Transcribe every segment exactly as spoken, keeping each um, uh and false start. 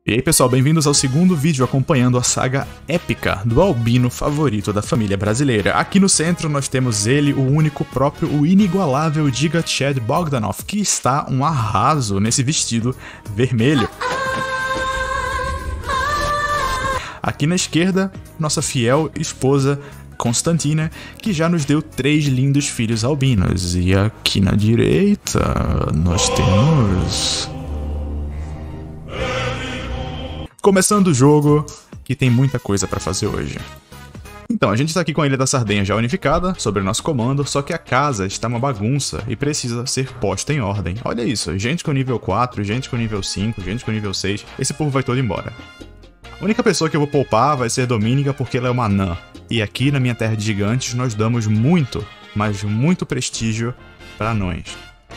E aí pessoal, bem-vindos ao segundo vídeo acompanhando a saga épica do albino favorito da família brasileira. Aqui no centro nós temos ele, o único próprio, o inigualável Giga Chad Bogdanov, que está um arraso nesse vestido vermelho. Aqui na esquerda, nossa fiel esposa Constantina, que já nos deu três lindos filhos albinos. E aqui na direita, nós temos... Começando o jogo, que tem muita coisa pra fazer hoje. Então, a gente tá aqui com a Ilha da Sardenha já unificada, sob o nosso comando, só que a casa está uma bagunça e precisa ser posta em ordem. Olha isso, gente com nível quatro, gente com nível cinco, gente com nível seis, esse povo vai todo embora. A única pessoa que eu vou poupar vai ser Dominica, porque ela é uma anã. E aqui na minha terra de gigantes nós damos muito, mas muito prestígio pra anões.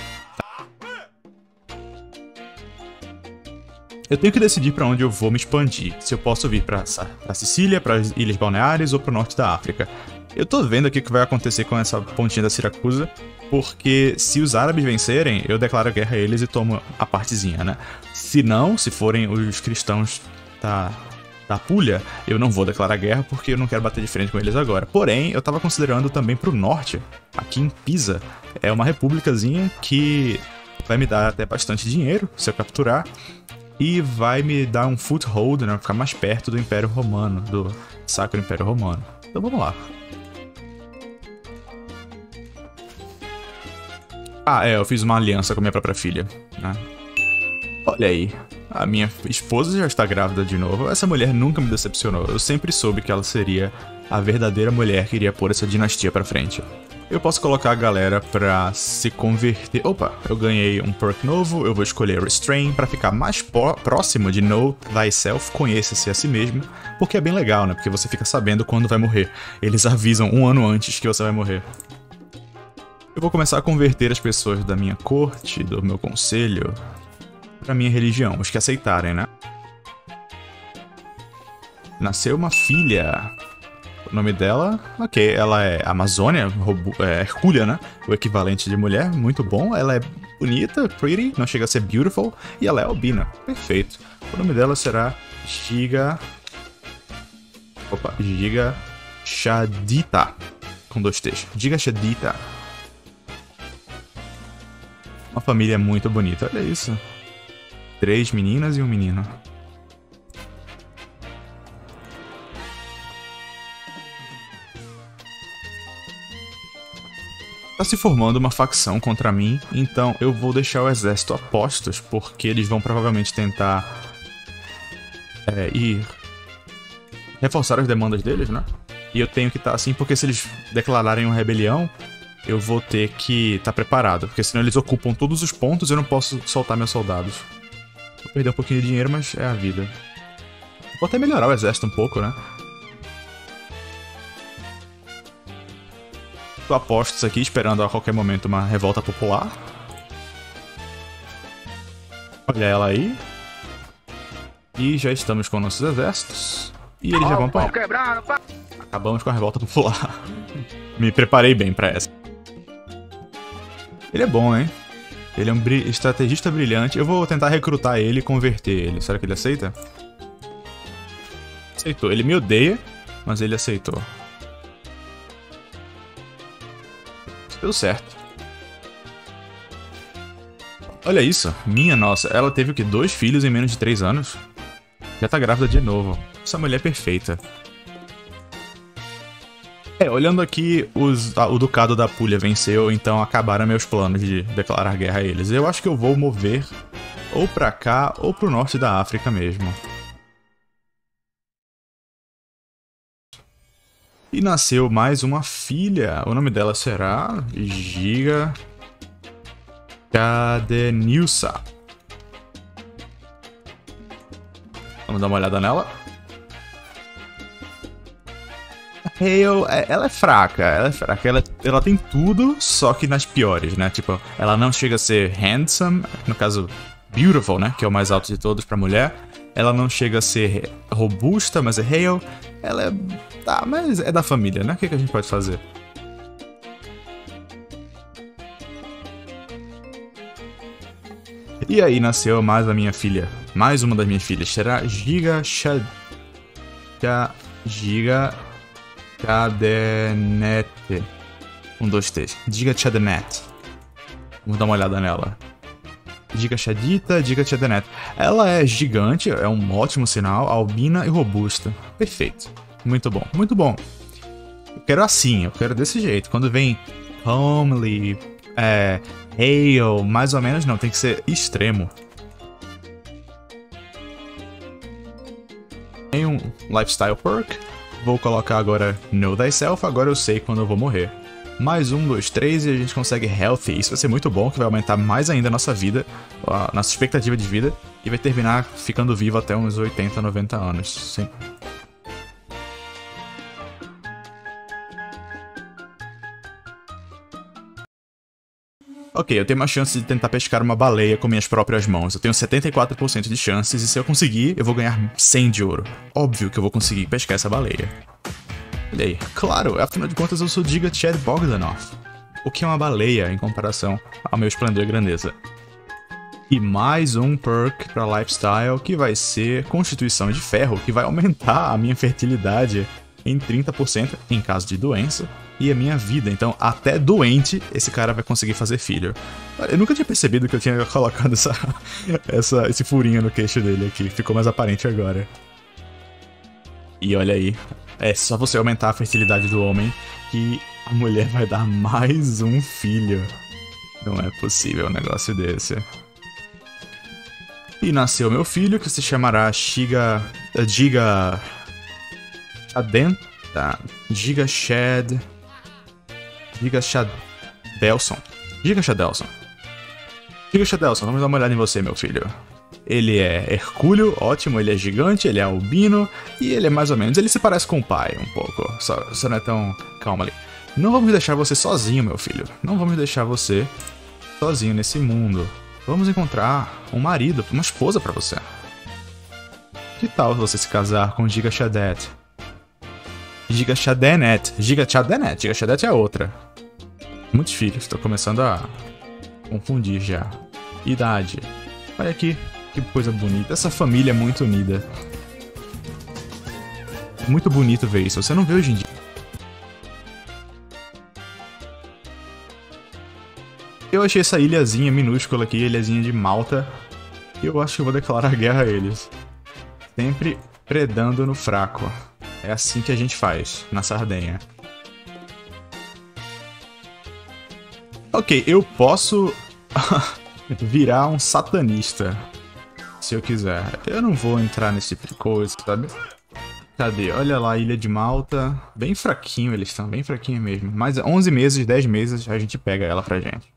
Eu tenho que decidir para onde eu vou me expandir, se eu posso vir para a Sicília, para as Ilhas Balneares ou para o norte da África. Eu tô vendo aqui o que vai acontecer com essa pontinha da Siracusa, porque se os árabes vencerem, eu declaro guerra a eles e tomo a partezinha, né? Se não, se forem os cristãos da, da Puglia, eu não vou declarar guerra porque eu não quero bater de frente com eles agora. Porém, eu tava considerando também pro norte, aqui em Pisa, é uma repúblicazinha que vai me dar até bastante dinheiro se eu capturar. E vai me dar um foothold, né? Ficar mais perto do Império Romano, do Sacro Império Romano. Então vamos lá. Ah, é, eu fiz uma aliança com a minha própria filha, né? Olha aí, a minha esposa já está grávida de novo. Essa mulher nunca me decepcionou. Eu sempre soube que ela seria a verdadeira mulher que iria pôr essa dinastia pra frente. Eu posso colocar a galera pra se converter... Opa, eu ganhei um perk novo, eu vou escolher Restrain pra ficar mais próximo de Know Thyself, conheça-se a si mesmo, porque é bem legal, né? Porque você fica sabendo quando vai morrer. Eles avisam um ano antes que você vai morrer. Eu vou começar a converter as pessoas da minha corte, do meu conselho, pra minha religião, os que aceitarem, né? Nasceu uma filha... O nome dela, ok, ela é Amazônia, é Hercúlea, né? O equivalente de mulher, muito bom. Ela é bonita, pretty, não chega a ser beautiful. E ela é albina, perfeito. O nome dela será Giga... Opa, Giga Chadita, com dois T's. Giga Chadita. Uma família muito bonita, olha isso. Três meninas e um menino. Tá se formando uma facção contra mim, então eu vou deixar o exército a postos, porque eles vão provavelmente tentar é, ir reforçar as demandas deles, né? E eu tenho que estar assim, porque se eles declararem uma rebelião, eu vou ter que estar preparado, porque senão eles ocupam todos os pontos e eu não posso soltar meus soldados. Vou perder um pouquinho de dinheiro, mas é a vida. Vou até melhorar o exército um pouco, né? Tô a postos aqui, esperando a qualquer momento uma revolta popular. Olha ela aí. E já estamos com nossos exércitos. E eles já vão pra... Acabamos com a revolta popular. Me preparei bem pra essa. Ele é bom, hein? Ele é um bri... estrategista brilhante. Eu vou tentar recrutar ele e converter ele. Será que ele aceita? Aceitou. Ele me odeia, mas ele aceitou. Deu certo. Olha isso, minha nossa, ela teve o que? Dois filhos em menos de três anos? Já tá grávida de novo. Essa mulher é perfeita. É, olhando aqui, os, a, o Ducado da Puglia venceu, então acabaram meus planos de declarar guerra a eles. Eu acho que eu vou mover ou pra cá ou pro norte da África mesmo. E nasceu mais uma filha. O nome dela será Giga Cadenilsa. Vamos dar uma olhada nela. Hale, ela é fraca, ela é fraca. Ela, ela tem tudo, só que nas piores, né? Tipo, ela não chega a ser handsome, no caso, beautiful, né? Que é o mais alto de todos pra mulher. Ela não chega a ser robusta, mas é Hale. Ela é... Tá, mas é da família, né? O que, que a gente pode fazer? E aí nasceu mais a minha filha, mais uma das minhas filhas será Giga Shad... Giga Chadenette. Um, dois, três. Giga Chadenette. Vamos dar uma olhada nela. Giga Chadita, Giga Chadenette. Ela é gigante, é um ótimo sinal, albina e robusta. Perfeito. Muito bom, muito bom. Eu quero assim, eu quero desse jeito. Quando vem homely, é, hail, mais ou menos não, tem que ser extremo. Tem um lifestyle perk. Vou colocar agora Know Thyself, agora eu sei quando eu vou morrer. Mais um, dois, três e a gente consegue Healthy. Isso vai ser muito bom, que vai aumentar mais ainda a nossa vida, a nossa expectativa de vida. E vai terminar ficando vivo até uns oitenta, noventa anos. Sim. Ok, eu tenho uma chance de tentar pescar uma baleia com minhas próprias mãos. Eu tenho setenta e quatro por cento de chances e se eu conseguir, eu vou ganhar cem de ouro. Óbvio que eu vou conseguir pescar essa baleia. Olha aí. Claro, afinal de contas eu sou Giga Chad Bogdanoff. O que é uma baleia em comparação ao meu esplendor e grandeza. E mais um perk para Lifestyle que vai ser Constituição de Ferro, que vai aumentar a minha fertilidade em trinta por cento em caso de doença. E a minha vida, então até doente esse cara vai conseguir fazer filho. Eu nunca tinha percebido que eu tinha colocado essa, essa, esse furinho no queixo dele aqui, ficou mais aparente agora. E olha aí, é só você aumentar a fertilidade do homem que a mulher vai dar mais um filho. Não é possível um negócio desse. E nasceu meu filho que se chamará Giga... Giga... Chadenta... Giga Chad... Giga Chadelson. Giga Chadelson. Giga Chadelson, vamos dar uma olhada em você, meu filho. Ele é hercúleo, ótimo, ele é gigante, ele é albino e ele é mais ou menos... Ele se parece com o pai um pouco, só, só não é tão... Calma ali. Não vamos deixar você sozinho, meu filho. Não vamos deixar você sozinho nesse mundo. Vamos encontrar um marido, uma esposa pra você. Que tal você se casar com Giga Chadette? Giga Chadenette. Giga Chadenette. Giga Chadette é outra. Muitos filhos. Estou começando a confundir já. Idade. Olha aqui. Que coisa bonita. Essa família é muito unida. É muito bonito ver isso. Você não vê hoje em dia. Eu achei essa ilhazinha minúscula aqui, ilhazinha de Malta. E eu acho que eu vou declarar guerra a eles. Sempre predando no fraco. É assim que a gente faz, na Sardenha. Ok, eu posso virar um satanista, se eu quiser. Eu não vou entrar nesse tipo de coisa, sabe? Cadê? Olha lá, Ilha de Malta. Bem fraquinho eles estão, bem fraquinho mesmo. Mas onze meses, dez meses, a gente pega ela pra gente.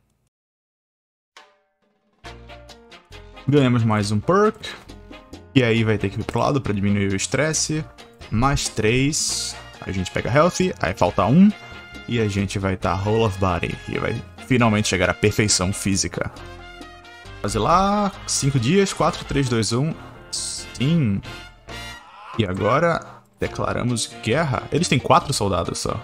Ganhamos mais um perk. E aí vai ter que ir pro lado pra diminuir o estresse. Mais três. A gente pega Healthy, aí falta um. E a gente vai estar tá Whole of Body. E vai finalmente chegar à perfeição física. Fazer lá. cinco dias. quatro, três, dois, um. Sim. E agora declaramos guerra. Eles têm quatro soldados só.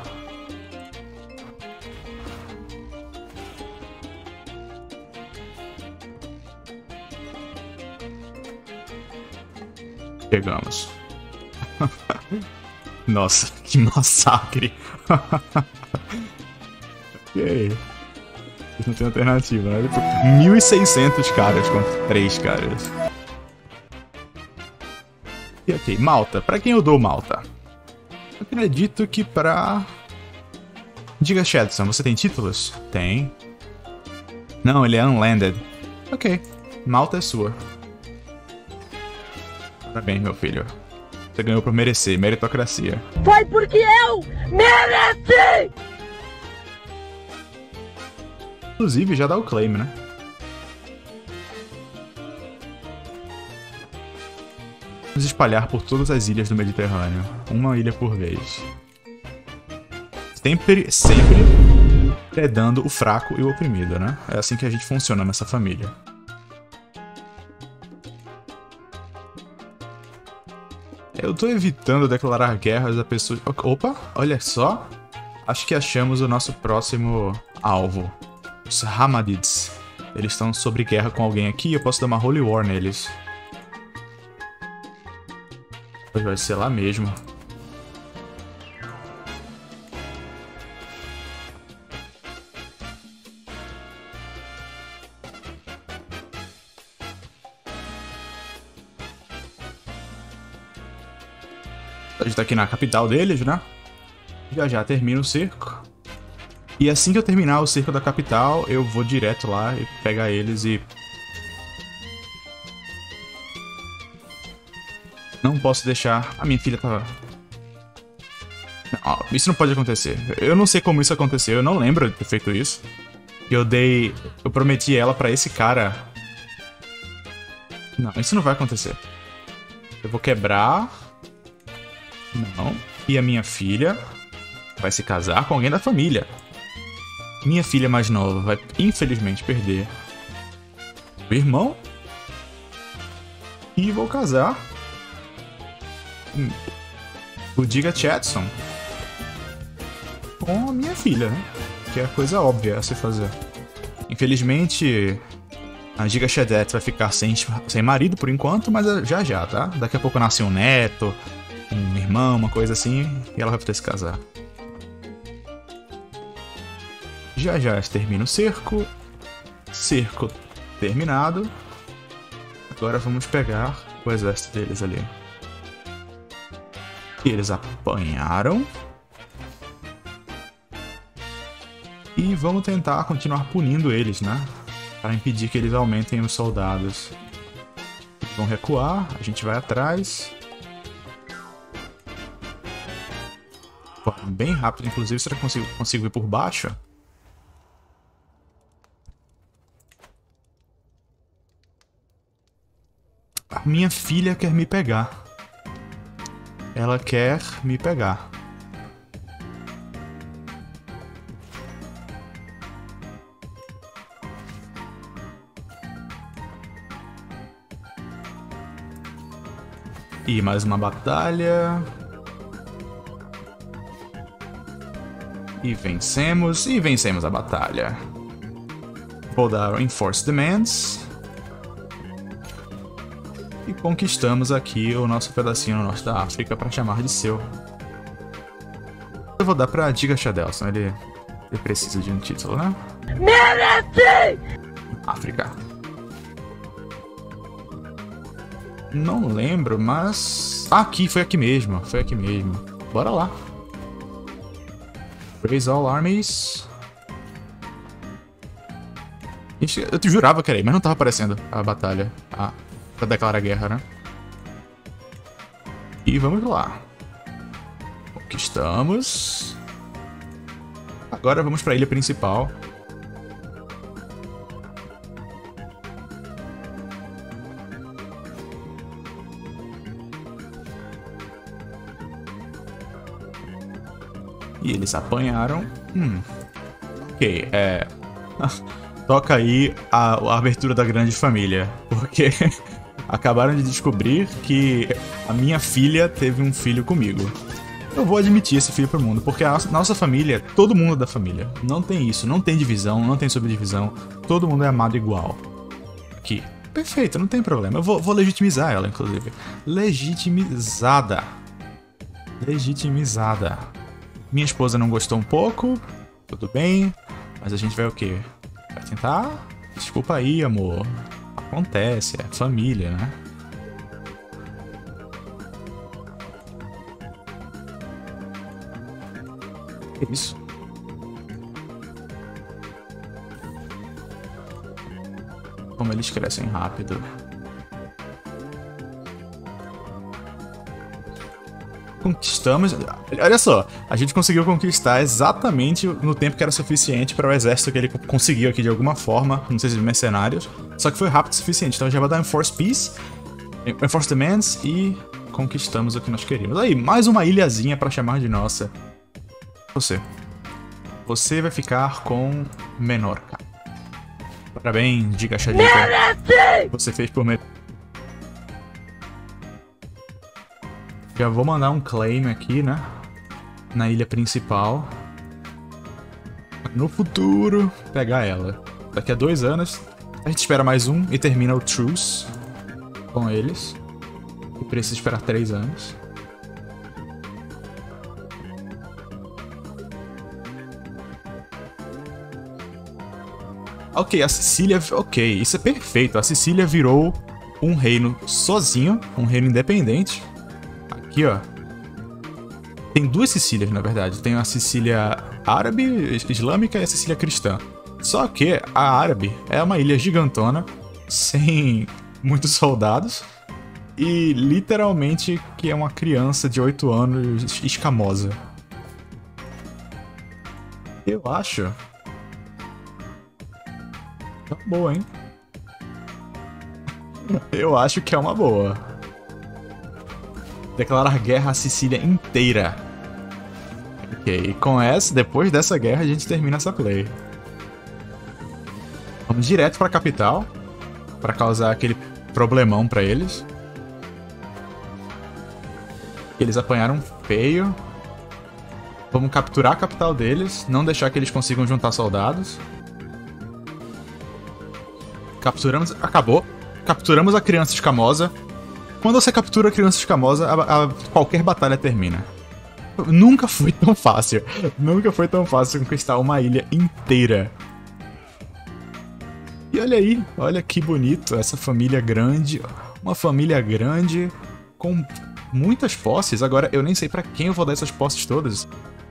Pegamos. Nossa, que massacre. Ok. Não tem alternativa, né? mil e seiscentos caras contra três caras. E ok, Malta. Pra quem eu dou Malta? Eu acredito que pra... Diga, Shadson, você tem títulos? Tem. Não, ele é unlanded. Ok, Malta é sua. Parabéns, meu filho. Você ganhou por merecer, meritocracia. Foi porque eu mereci! Inclusive, já dá o claim, né? Vamos espalhar por todas as ilhas do Mediterrâneo. Uma ilha por vez. Sempre, sempre predando o fraco e o oprimido, né? É assim que a gente funciona nessa família. Eu tô evitando declarar guerras a pessoas... Opa, olha só. Acho que achamos o nosso próximo alvo. Os Hamadids. Eles estão sobre guerra com alguém aqui e eu posso dar uma Holy War neles. Pois vai ser lá mesmo. A gente tá aqui na capital deles, né? Já já termina o cerco. E assim que eu terminar o cerco da capital, eu vou direto lá e pegar eles e... Não posso deixar... A minha filha tava... Não, isso não pode acontecer. Eu não sei como isso aconteceu, eu não lembro de ter feito isso. Eu dei... Eu prometi ela pra esse cara. Não, isso não vai acontecer. Eu vou quebrar... Não. E a minha filha vai se casar com alguém da família. Minha filha mais nova vai, infelizmente, perder o irmão. E vou casar o Giga Chatson com a minha filha, né? Que é a coisa óbvia a se fazer. Infelizmente, a Giga Chadette vai ficar sem, sem marido por enquanto, mas já já, tá? Daqui a pouco nasce um neto, um irmão, uma coisa assim, e ela vai poder se casar. Já já termina o cerco. Cerco terminado. Agora vamos pegar o exército deles ali. Eles apanharam. E vamos tentar continuar punindo eles, né? Para impedir que eles aumentem os soldados. Vão recuar, a gente vai atrás. Bem rápido, inclusive. Será que eu consigo, consigo ir por baixo? A minha filha quer me pegar. Ela quer me pegar. E mais uma batalha. E vencemos. E vencemos a batalha. Vou dar Enforced Demands. E conquistamos aqui o nosso pedacinho no norte da África para chamar de seu. Eu vou dar pra Giga Shadelson, ele, ele precisa de um título, né? Merece! África. Não lembro, mas... Ah, aqui, foi aqui mesmo, foi aqui mesmo. Bora lá. Raise all armies. Eu te jurava que era aí, mas não tava aparecendo a batalha. Ah, pra declarar guerra, né? E vamos lá. Conquistamos. Agora vamos pra ilha principal. E eles apanharam. Hum. Ok, é... Toca aí a, a abertura da grande família. Porque acabaram de descobrir que a minha filha teve um filho comigo. Eu vou admitir esse filho pro mundo, porque a nossa, nossa família, todo mundo é da família. Não tem isso, não tem divisão, não tem subdivisão. Todo mundo é amado igual. Aqui. Perfeito, não tem problema. Eu vou, vou legitimizar ela, inclusive. Legitimizada. Legitimizada. Minha esposa não gostou um pouco. Tudo bem. Mas a gente vai o quê? Vai tentar? Desculpa aí, amor. Acontece, é família, né? Que isso? Como eles crescem rápido. Conquistamos... Olha só, a gente conseguiu conquistar exatamente no tempo que era suficiente para o exército que ele conseguiu aqui de alguma forma, não sei se de mercenários, só que foi rápido o suficiente. Então já vai dar Enforced Peace, Enforced Demands e conquistamos o que nós queríamos. Aí, mais uma ilhazinha para chamar de nossa. Você. Você vai ficar com Menorca. Parabéns, Giga Chadita. Você fez por mim. Já vou mandar um claim aqui, né? Na ilha principal. No futuro, pegar ela. Daqui a dois anos, a gente espera mais um e termina o truce com eles. E precisa esperar três anos. Ok, a Sicília... Ok, isso é perfeito. A Sicília virou um reino sozinho, um reino independente. Aqui, ó. Tem duas Sicílias, na verdade. Tem a Sicília árabe, islâmica e a Sicília cristã. Só que a árabe é uma ilha gigantona, sem muitos soldados, e literalmente que é uma criança de oito anos escamosa. Eu acho... Tá boa, hein? Eu acho que é uma boa. Declarar guerra à Sicília inteira. Ok, com essa, depois dessa guerra a gente termina essa play. Vamos direto pra capital, pra causar aquele problemão pra eles. Eles apanharam feio. Vamos capturar a capital deles, não deixar que eles consigam juntar soldados. Capturamos... Acabou. Capturamos a criança escamosa. Quando você captura a criança escamosa, a, a, qualquer batalha termina. Nunca foi tão fácil. Nunca foi tão fácil conquistar uma ilha inteira. E olha aí, olha que bonito essa família grande. Uma família grande com muitas posses. Agora, eu nem sei pra quem eu vou dar essas posses todas.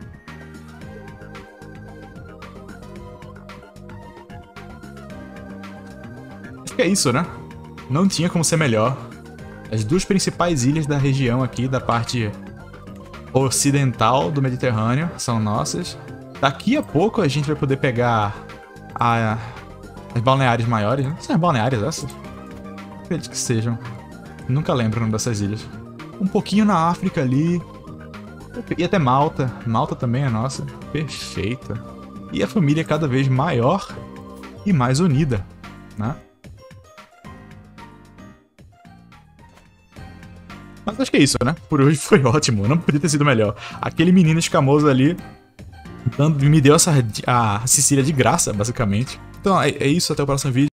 Acho que é isso, né? Não tinha como ser melhor. As duas principais ilhas da região aqui, da parte ocidental do Mediterrâneo, são nossas. Daqui a pouco a gente vai poder pegar a, as balneárias maiores, né? São as balneárias essas? Acredito que sejam. Nunca lembro o nome dessas ilhas. Um pouquinho na África ali. E até Malta. Malta também é nossa. Perfeita. E a família é cada vez maior e mais unida, né? Mas acho que é isso, né? Por hoje foi ótimo, não podia ter sido melhor. Aquele menino escamoso ali dando, me deu essa, a Sicília de graça, basicamente. Então é, é isso, até o próximo vídeo.